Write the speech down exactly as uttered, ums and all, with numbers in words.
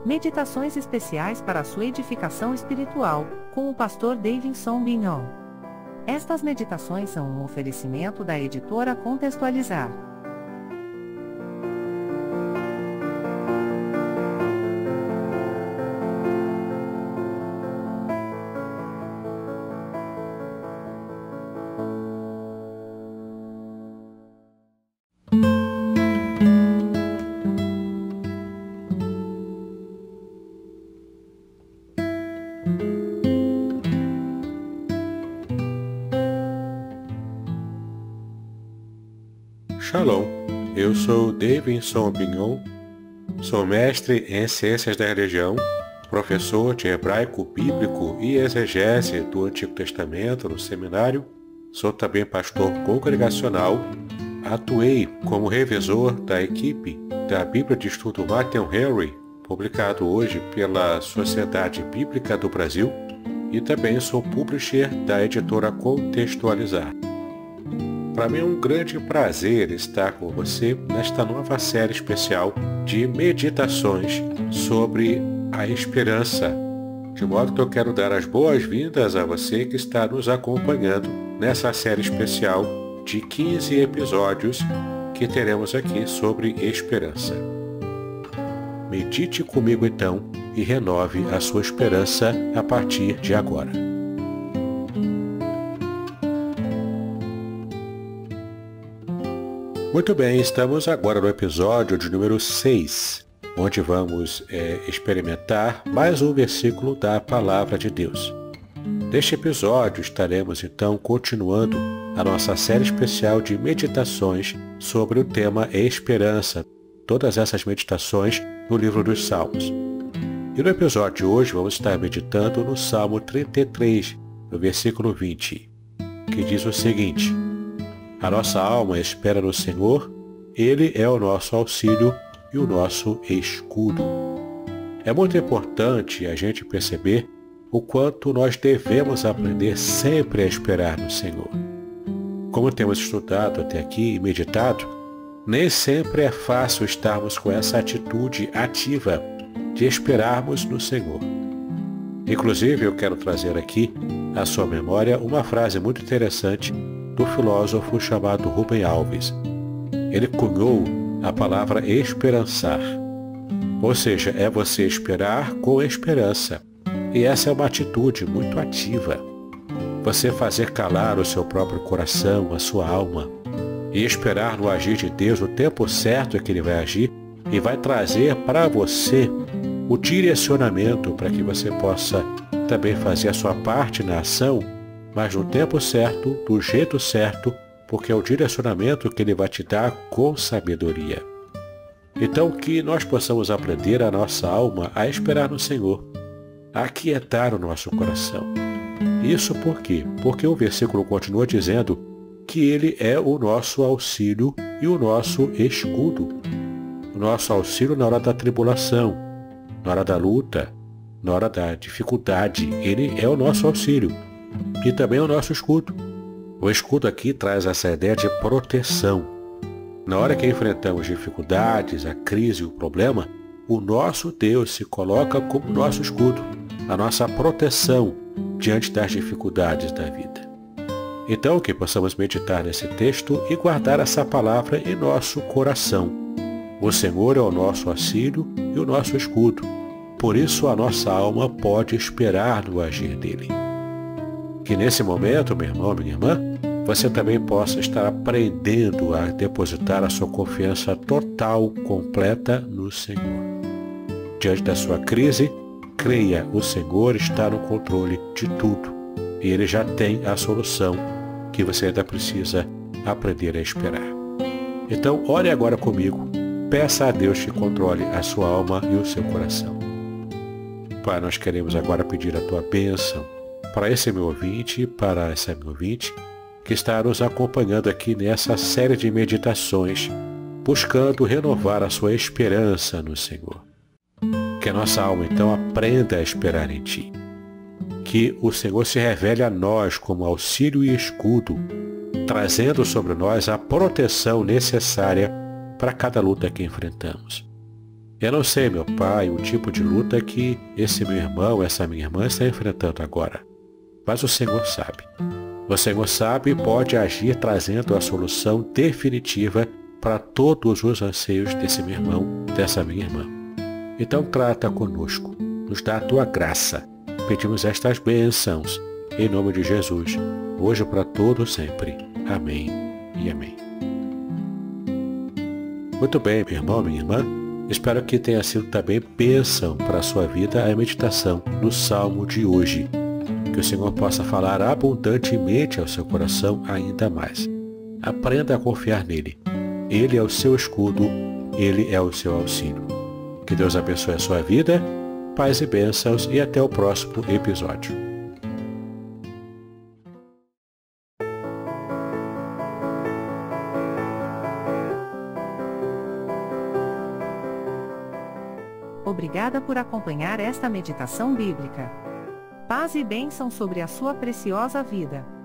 Meditações especiais para a sua edificação espiritual, com o pastor Davidson Bignon. Estas meditações são um oferecimento da editora Contextualizar. Shalom, eu sou Davidson Bignon, sou mestre em Ciências da Religião, professor de Hebraico Bíblico e Exegese do Antigo Testamento no seminário, sou também pastor congregacional, atuei como revisor da equipe da Bíblia de Estudo Matthew Henry, publicado hoje pela Sociedade Bíblica do Brasil, e também sou publisher da editora Contextualizar. Para mim é um grande prazer estar com você nesta nova série especial de meditações sobre a esperança. De modo que eu quero dar as boas-vindas a você que está nos acompanhando nessa série especial de quinze episódios que teremos aqui sobre esperança. Medite comigo então e renove a sua esperança a partir de agora. Muito bem, estamos agora no episódio de número seis, onde vamos é, experimentar mais um versículo da Palavra de Deus. Neste episódio estaremos então continuando a nossa série especial de meditações sobre o tema esperança, todas essas meditações no livro dos Salmos. E no episódio de hoje vamos estar meditando no Salmo trinta e três, no versículo vinte, que diz o seguinte: a nossa alma espera no Senhor, Ele é o nosso auxílio e o nosso escudo. É muito importante a gente perceber o quanto nós devemos aprender sempre a esperar no Senhor. Como temos estudado até aqui e meditado, nem sempre é fácil estarmos com essa atitude ativa de esperarmos no Senhor. Inclusive, eu quero trazer aqui à sua memória uma frase muito interessante do filósofo chamado Rubem Alves. Ele cunhou a palavra esperançar, ou seja, é você esperar com esperança. E essa é uma atitude muito ativa. Você fazer calar o seu próprio coração, a sua alma, e esperar no agir de Deus o tempo certo que Ele vai agir e vai trazer para você o direcionamento para que você possa também fazer a sua parte na ação, mas no tempo certo, do jeito certo, porque é o direcionamento que Ele vai te dar com sabedoria. Então que nós possamos aprender a nossa alma a esperar no Senhor, a aquietar o nosso coração. Isso por quê? Porque o versículo continua dizendo que Ele é o nosso auxílio e o nosso escudo. O nosso auxílio na hora da tribulação, na hora da luta, na hora da dificuldade. Ele é o nosso auxílio. E também o nosso escudo. O escudo aqui traz essa ideia de proteção. Na hora que enfrentamos dificuldades, a crise, o problema, o nosso Deus se coloca como nosso escudo, a nossa proteção diante das dificuldades da vida. Então, que possamos meditar nesse texto e guardar essa palavra em nosso coração. O Senhor é o nosso auxílio e o nosso escudo. Por isso a nossa alma pode esperar no agir dele. Que nesse momento, meu irmão, minha irmã, você também possa estar aprendendo a depositar a sua confiança total, completa no Senhor. Diante da sua crise, creia, o Senhor está no controle de tudo. E Ele já tem a solução que você ainda precisa aprender a esperar. Então, ore agora comigo. Peça a Deus que controle a sua alma e o seu coração. Pai, nós queremos agora pedir a Tua bênção para esse meu ouvinte, para essa minha ouvinte, que está nos acompanhando aqui nessa série de meditações, buscando renovar a sua esperança no Senhor. Que a nossa alma, então, aprenda a esperar em Ti. Que o Senhor se revele a nós como auxílio e escudo, trazendo sobre nós a proteção necessária para cada luta que enfrentamos. Eu não sei, meu pai, o tipo de luta que esse meu irmão, essa minha irmã está enfrentando agora. Mas o Senhor sabe. O Senhor sabe e pode agir trazendo a solução definitiva para todos os anseios desse meu irmão, dessa minha irmã. Então trata conosco, nos dá a tua graça. Pedimos estas bênçãos, em nome de Jesus, hoje para todos sempre. Amém e amém. Muito bem, meu irmão, minha irmã. Espero que tenha sido também bênção para a sua vida a meditação no Salmo de hoje. Que o Senhor possa falar abundantemente ao seu coração ainda mais. Aprenda a confiar nele. Ele é o seu escudo, ele é o seu auxílio. Que Deus abençoe a sua vida, paz e bênçãos e até o próximo episódio. Obrigada por acompanhar esta meditação bíblica. Paz e bênção sobre a sua preciosa vida.